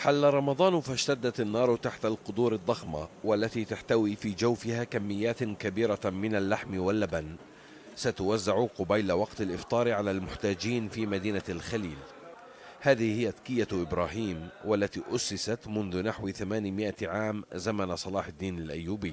حل رمضان فاشتدت النار تحت القدور الضخمة والتي تحتوي في جوفها كميات كبيرة من اللحم واللبن ستوزع قبيل وقت الإفطار على المحتاجين في مدينة الخليل. هذه هي تكية إبراهيم والتي أسست منذ نحو 800 عام زمن صلاح الدين الأيوبي.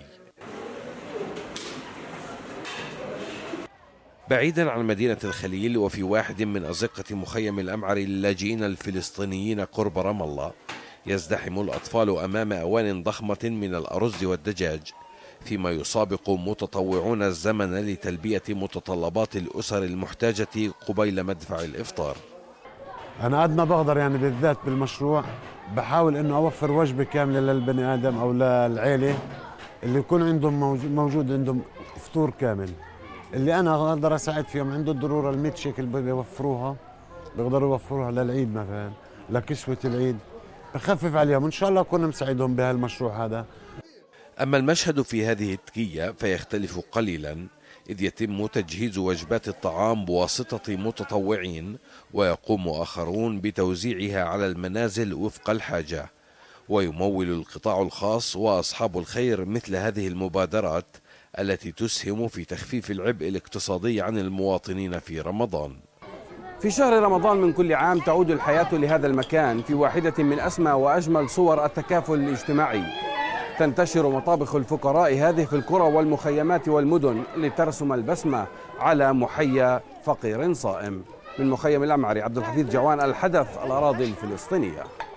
بعيدا عن مدينة الخليل وفي واحد من أزقة مخيم الأمعر للاجئين الفلسطينيين قرب رام الله، يزدحم الأطفال أمام أوان ضخمة من الأرز والدجاج، فيما يسابق متطوعون الزمن لتلبية متطلبات الأسر المحتاجة قبيل مدفع الإفطار. أنا قد ما بقدر بالذات بالمشروع بحاول إنه أوفر وجبة كاملة للبني آدم أو للعيلة اللي يكون عندهم موجود عندهم فطور كامل. اللي أنا أقدر أساعد فيهم عنده الضرورة 100 شيكل بيوفروها، بيقدروا يوفروها للعيد مثلا، لكسوة العيد، بخفف عليهم. إن شاء الله أكون مساعدهم بهالمشروع هذا. أما المشهد في هذه التكية فيختلف قليلا، إذ يتم تجهيز وجبات الطعام بواسطة متطوعين، ويقوم آخرون بتوزيعها على المنازل وفق الحاجة. ويمول القطاع الخاص وأصحاب الخير مثل هذه المبادرات التي تسهم في تخفيف العبء الاقتصادي عن المواطنين في رمضان. في شهر رمضان من كل عام تعود الحياة لهذا المكان في واحدة من أسمى وأجمل صور التكافل الاجتماعي. تنتشر مطابخ الفقراء هذه في القرى والمخيمات والمدن لترسم البسمة على محيا فقير صائم. من مخيم الأمعري عبد الحفيظ جوان، الحدث، الأراضي الفلسطينية.